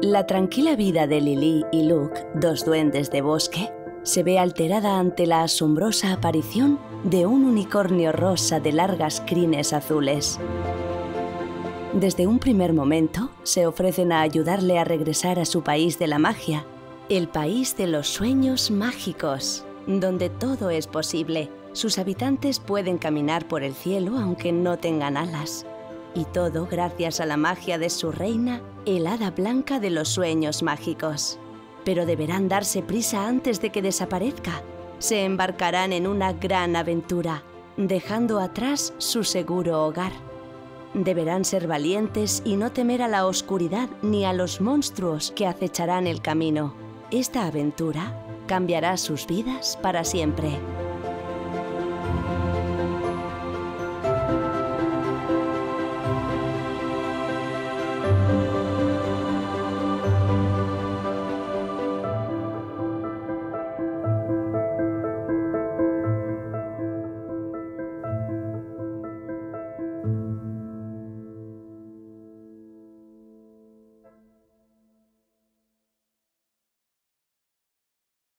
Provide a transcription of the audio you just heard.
La tranquila vida de Lily y Luke, dos duendes de bosque, se ve alterada ante la asombrosa aparición de un unicornio rosa de largas crines azules. Desde un primer momento, se ofrecen a ayudarle a regresar a su país de la magia, el país de los sueños mágicos, donde todo es posible. Sus habitantes pueden caminar por el cielo aunque no tengan alas. Y todo gracias a la magia de su reina, el hada blanca de los sueños mágicos. Pero deberán darse prisa antes de que desaparezca. Se embarcarán en una gran aventura, dejando atrás su seguro hogar. Deberán ser valientes y no temer a la oscuridad ni a los monstruos que acecharán el camino. Esta aventura cambiará sus vidas para siempre.